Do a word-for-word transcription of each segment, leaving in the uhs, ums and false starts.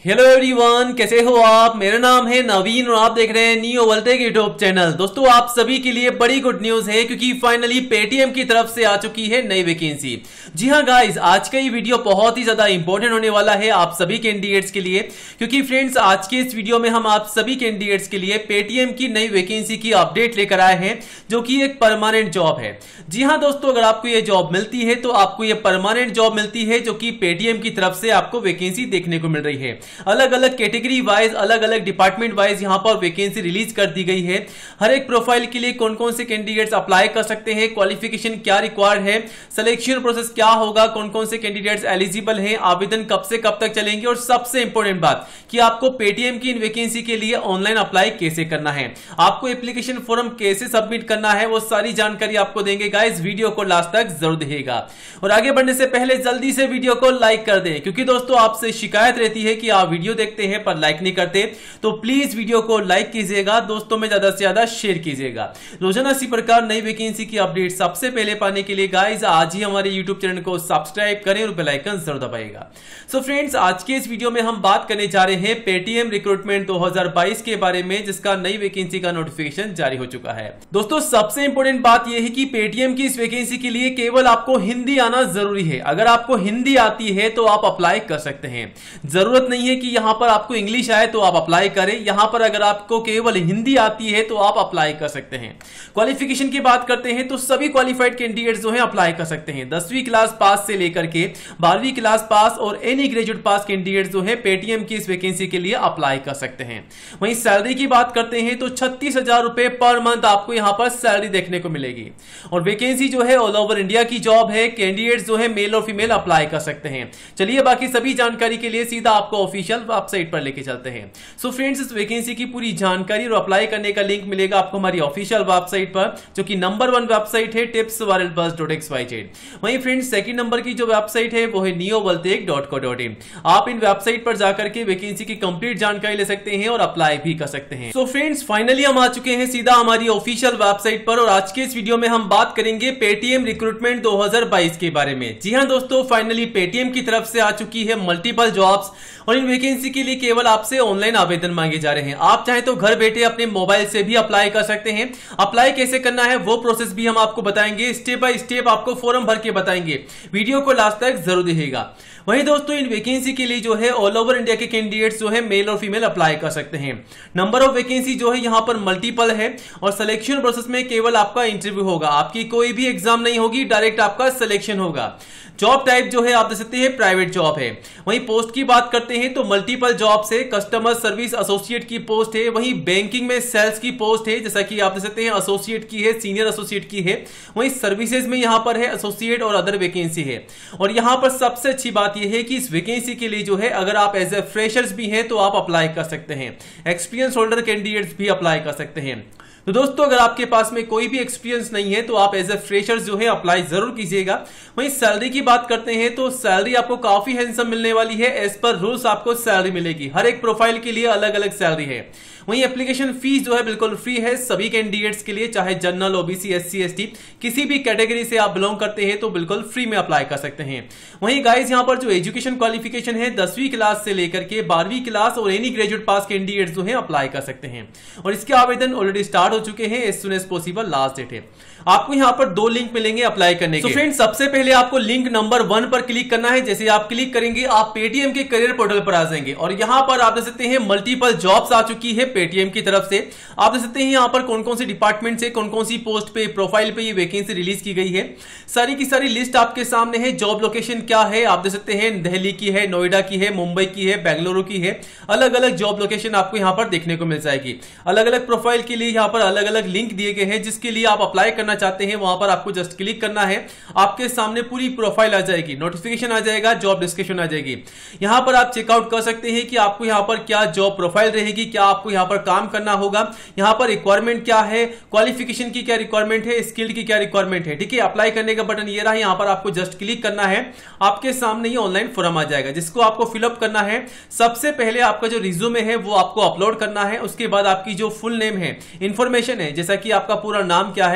Hello everyone, कैसे हो आप। मेरा नाम है नवीन और आप देख रहे हैं नियो वोल्टेक यूट्यूब चैनल। दोस्तों आप सभी के लिए बड़ी गुड न्यूज है क्योंकि फाइनली पेटीएम की तरफ से आ चुकी है नई वैकेंसी। जी हां गाइस, आज का ये वीडियो बहुत ही ज्यादा इंपॉर्टेंट होने वाला है आप सभी कैंडिडेट्स के लिए, क्योंकि फ्रेंड्स आज के इस वीडियो में हम आप सभी कैंडिडेट्स के लिए पेटीएम की नई वैकेंसी की अपडेट लेकर आए हैं जो कि एक परमानेंट जॉब है। जी हां दोस्तों, अगर आपको ये जॉब मिलती है तो आपको ये परमानेंट जॉब मिलती है जो कि पेटीएम की तरफ से आपको वैकेंसी देखने को मिल रही है। अलग अलग कैटेगरी वाइज, अलग अलग डिपार्टमेंट वाइज यहां पर वैकेंसी रिलीज कर दी गई है। हर एक प्रोफाइल के लिए कौन कौन से कैंडिडेट्स अप्लाई कर सकते हैं, क्वालिफिकेशन क्या रिक्वायर्ड है, सिलेक्शन प्रोसेस क्या होगा, कौन कौन से कैंडिडेट्स एलिजिबल हैं, आवेदन कब से कब तक चलेंगे और सबसे इंपॉर्टेंट बात कि आपको पेटीएम की इन वैकेंसी के लिए ऑनलाइन अप्लाई कैसे करना है, आपको एप्लीकेशन फॉर्म कैसे सबमिट करना है, वो सारी जानकारी आपको देंगे गाइस। वीडियो को लास्ट तक जरूर देखिएगा और आगे बढ़ने से पहले जल्दी से वीडियो को लाइक कर दें, क्योंकि दोस्तों आपसे शिकायत रहती है कि आप वीडियो देखते हैं पर लाइक नहीं करते, तो प्लीज वीडियो को लाइक कीजिएगा, दोस्तों में ज्यादा से ज्यादा शेयर कीजिएगा। रोजाना इसी प्रकार नई वैकेंसी की अपडेट सबसे पहले पाने के लिए गाइस आज ही हमारे यूट्यूब चैनल को सब्सक्राइब करें और बेल आइकन जरूर दबाइएगा। सो फ्रेंड्स, आज के इस वीडियो में हम बात करने जा रहे हैं पेटीएम रिक्रूटमेंट दो हज़ार बाईस के बारे में, जिसका नई वैकेंसी का नोटिफिकेशन जारी हो चुका है। दोस्तों सबसे इंपॉर्टेंट बात यह है कि पेटीएम की इस वैकेंसी के लिए केवल आपको हिंदी आना जरूरी है। अगर आपको हिंदी आती है तो आप अप्लाई कर सकते हैं। जरूरत नहीं है कि यहां पर आपको इंग्लिश आए तो आप अप्लाई करें। यहां पर अगर आपको केवल हिंदी आती है तो आप अप्लाई कर सकते हैं। क्वालिफिकेशन की बात करते हैं तो सभी क्वालिफाइड कैंडिडेट्स जो हैं अप्लाई कर सकते हैं। दसवीं क्लास पास से लेकर के बारहवीं क्लास पास और एनी ग्रेजुएट पास कैंडिडेट्स जो है पेटीएम की इस वैकेंसी के लिए अप्लाई कर सकते हैं। वहीं सैलरी की बात करते हैं तो छत्तीस हजार रुपए पर मंथ आपको यहां पर सैलरी देखने को मिलेगी और वैकेंसी जो है ऑल ओवर इंडिया की जॉब है। कैंडिडेट्स जो है मेल और फीमेल अप्लाई कर सकते हैं। चलिए बाकी सभी जानकारी के लिए सीधा आपको ऑफिशियल वेबसाइट पर लेके चलते हैं। सो फ्रेंड्स, इस वैकेंसी की पूरी जानकारी और अप्लाई करने का लिंक मिलेगा आपको हमारी ऑफिशियल वेबसाइट पर, जो कि नंबर वन वेबसाइट है tips viral bus dot x y z. वहीं फ्रेंड्स सेकंड नंबर की जो वेबसाइट है वो है neo voltech dot co dot in. आप इन वेबसाइट पर जाकर के वैकेंसी की कंप्लीट जानकारी ले सकते हैं और अप्लाई भी कर सकते हैं। सो फ्रेंड्स, फाइनली हम आ चुके हैं सीधा हमारी ऑफिशियल वेबसाइट पर और आज के इस वीडियो में हम बात करेंगे पेटीएम रिक्रूटमेंट दो हज़ार बाईस के बारे में। जी हां दोस्तों, फाइनली पेटीएम की तरफ से आ चुकी है मल्टीपल जॉब्स और इन वैकेंसी के लिए केवल आपसे ऑनलाइन आवेदन मांगे जा रहे हैं। आप चाहे तो घर बैठे अपने मोबाइल से भी अप्लाई कर सकते हैं। अप्लाई कैसे करना है वो प्रोसेस भी हम आपको बताएंगे, स्टेप बाय स्टेप आपको फॉर्म भर के बताएंगे। वीडियो को लास्ट तक जरूर देखिएगा। वहीं दोस्तों इन वैकेंसी के लिए जो है ऑल ओवर इंडिया के कैंडिडेट्स जो है मेल और फीमेल अप्लाई कर सकते हैं। नंबर ऑफ वैकेंसी जो है यहां पर मल्टीपल है और सिलेक्शन प्रोसेस में केवल आपका इंटरव्यू होगा। आपकी कोई भी एग्जाम नहीं होगी, डायरेक्ट आपका सिलेक्शन होगा। जॉब टाइप जो है आप देख सकते हैं प्राइवेट जॉब है। वहीं पोस्ट की बात करते हैं तो मल्टीपल जॉब से कस्टमर सर्विस एसोसिएट की पोस्ट है। वहीं बैंकिंग में सेल्स की पोस्ट है, जैसा कि आप देख सकते हैं एसोसिएट की है, सीनियर एसोसिएट की है। वहीं सर्विसेज में यहां पर है एसोसिएट और अदर वैकेंसी है। और यहां पर सबसे अच्छी बात यह है कि इस वैकेंसी के लिए जो है अगर आप एज ए फ्रेशर्स भी हैं तो आप अप्लाई कर सकते हैं। एक्सपीरियंस होल्डर कैंडिडेट्स भी अप्लाई कर सकते हैं। तो दोस्तों अगर आपके पास में कोई भी एक्सपीरियंस नहीं है तो आप एज ए फ्रेशर्स जो है अप्लाई जरूर कीजिएगा। वहीं सैलरी की बात करते हैं तो सैलरी आपको काफी हैंडसम मिलने वाली है। एज पर रूल्स आपको सैलरी मिलेगी। हर एक प्रोफाइल के लिए अलग अलग सैलरी है। वहीं एप्लीकेशन फीस जो है बिल्कुल फ्री है सभी कैंडिडेट्स के लिए, चाहे जनरल, ओबीसी, एससी, एसटी किसी भी कैटेगरी से आप बिलोंग करते हैं तो बिल्कुल फ्री में अप्लाई कर सकते हैं। वहीं गाइस यहां पर जो एजुकेशन क्वालिफिकेशन है दसवीं क्लास से लेकर के बारहवीं क्लास और एनी ग्रेजुएट पास कैंडिडेट्स जो है अप्लाई कर सकते हैं और इसके आवेदन ऑलरेडी स्टार्ट हो चुके हैं। As soon as possible last date है। आपको यहां पर दो लिंक मिलेंगे अप्लाई करने के। तो फ्रेंड्स, सबसे पहले आपको लिंक नंबर वन पर क्लिक करना है। जैसे आप क्लिक करेंगे आप पेटीएम के करियर पोर्टल पर आ जाएंगे और यहां पर आप देख सकते हैं मल्टीपल जॉब्स आ चुकी है पेटीएम की तरफ से। आप देख सकते हैं यहां पर कौन कौन सी डिपार्टमेंट से कौन कौन सी पोस्ट पे प्रोफाइल पे ये वैकेंसी रिलीज की गई है। सारी की सारी लिस्ट आपके सामने है। जॉब लोकेशन क्या है आप देख सकते हैं, दिल्ली की है, नोएडा की है, मुंबई की है, बेंगलुरु की है। अलग अलग जॉब लोकेशन आपको यहां पर देखने को मिल जाएगी। अलग अलग प्रोफाइल के लिए यहां पर अलग अलग लिंक दिए गए हैं। जिसके लिए आप अप्लाई करना चाहते हैं वहां पर आपको जस्ट क्लिक करना है। आपके सामने पूरी प्रोफाइल आ जाएगी, नोटिफिकेशन आ जाएगा, जॉब डिस्क्रिप्शन आ जाएगी। यहां पर आप चेकआउट कर सकते हैं कि आपको यहां पर क्या जॉब प्रोफाइल रहेगी, क्या आपको यहां पर काम करना होगा, यहां पर रिक्वायरमेंट क्या है, क्वालिफिकेशन की क्या रिक्वायरमेंट है, स्किल्ड की क्या रिक्वायरमेंट है। ठीक है, अप्लाई करने का बटन ये रहा। यहां पर आपको जस्ट क्लिक करना है। आपके सामने ये ऑनलाइन फॉर्म आ जाएगा जिसको आपको फिलअप करना है। सबसे पहले आपका जो रिज्यूमे है वो आपको अपलोड करना है। उसके बाद आपकी जो फुल नेम है, इंफॉर्मेशन है, जैसा कि आपका पूरा नाम क्या है, ईमेल आईडी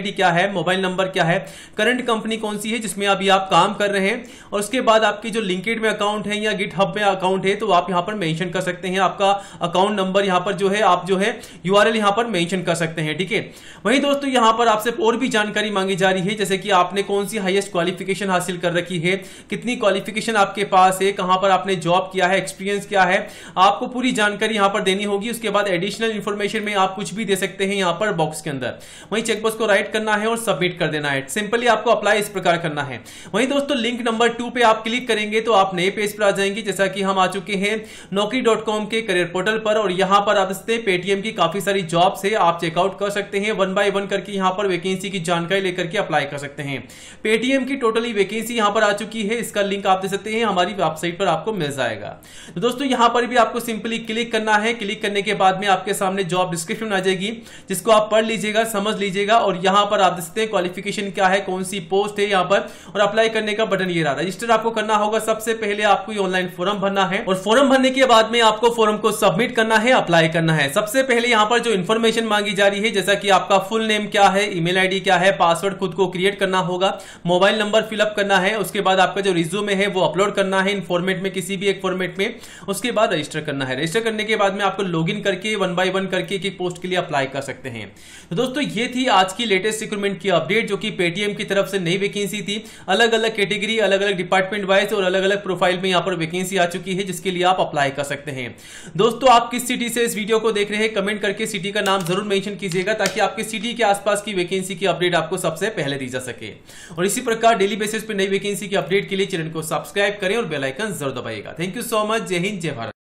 आईडी क्या है, मोबाइल नंबर क्या है, करंट कंपनी कौन सी है जिसमें अभी आप काम कर रहे हैं, और उसके बाद आपकी जो लिंक्डइन में अकाउंट है या गिटहब में अकाउंट है तो आप यहां पर मेंशन कर सकते हैं। आपका अकाउंट नंबर यहां पर जो है आप जो है यूआरएल यहां पर मेंशन कर सकते हैं। ठीक है, वहीं दोस्तों यहां पर आपसे और भी जानकारी मांगी जा रही है, जैसे कि आपने कौन सी हाईएस्ट क्वालिफिकेशन हासिल कर रखी है, कितनी क्वालिफिकेशन आपके पास है, कहां पर आपने जॉब किया है, एक्सपीरियंस क्या है, आपको पूरी जानकारी यहां पर देनी होगी। उसके बाद एडिशनल इंफॉर्मेशन में आप कुछ भी दे सकते हैं यहां पर बॉक्स के अंदर। वहीं चेकबॉक्स को राइट करना है और सबमिट कर देना है। सिंपली आपको अप्लाई इस प्रकार करना है। वहीं दोस्तों लिंक नंबर टू पे आप क्लिक करेंगे तो आप नए पेज पर आ जाएंगे। जैसा कि हम आ चुके हैं नौकरी डॉट कॉम के करियर पोर्टल पर, और यहां पर आप देखते हैं पेटीएम की काफी सारी जॉब्स है, आप चेकआउट कर सकते हैं। वन बाय वन करके यहां पर वैकेंसी की जानकारी लेकर के अप्लाई कर सकते हैं। पेटीएम की टोटली वैकेंसी यहां पर आ चुकी है, इसका लिंक आप दे सकते हैं, हमारी वेबसाइट पर आपको मिल जाएगा। तो दोस्तों यहां पर भी आपको सिंपली क्लिक करना है। क्लिक करने के बाद में आपके सामने जॉब डिस्क्रिप्शन आ जाएगी, जिसको आप पढ़ लीजिएगा, समझ लीजिएगा, और यहां पर आप देख सकते हैं क्वालिफिकेशन क्या है, कौन सी पोस्ट है यहां पर, और अप्लाई करने का बटन ये रहा। रजिस्टर आपको करना होगा। सबसे पहले आपको ऑनलाइन फॉर्म भरना है, और फॉर्म भरने के बाद में आपको फॉर्म को सबमिट करना है, अप्लाई करना है। सबसे पहले यहां पर जो इन्फॉर्मेशन मांगी जा रही है, जैसा कि आपका फुल नेम क्या है, ईमेल आईडी क्या है, पासवर्ड खुद को क्रिएट करना होगा, मोबाइल नंबर फिलअप करना है, उसके बाद आपका जो रिज्यूमे है वो अपलोड करना है इन फॉर्मेट में, किसी भी एक फॉर्मेट में, उसके बाद रजिस्टर करना है। रजिस्टर करने के बाद में आपको लॉगिन करके वन बाय वन करके एक पोस्ट के लिए अप्लाई कर सकते हैं। तो दोस्तों ये थी आज की लेटेस्ट रिक्रूटमेंट की अपडेट, जो कि पेटीएम की तरफ से नई वैकेंसी थी। अलग अलग कैटेगरी, अलग अलग डिपार्टमेंट वाइज और अलग अलग प्रोफाइल में यहां पर वैकेंसी आ चुकी है, जिसके लिए आप अप्लाई कर सकते हैं। दोस्तों आप किस सिटी से इस वीडियो को देख रहे हैं, कमेंट करके सिटी का नाम जरूर मेंशन कीजिएगा, ताकि आपके सिटी के आसपास की वैकेंसी की अपडेट आपको सबसे पहले दी जा सके। और इसी प्रकार डेली बेसिस पे नई वैकेंसी की अपडेट के लिए चैनल को सब्सक्राइब करें और बेल आइकन जरूर दबाइएगा। Thank you so much. जय हिंद, जय भारत।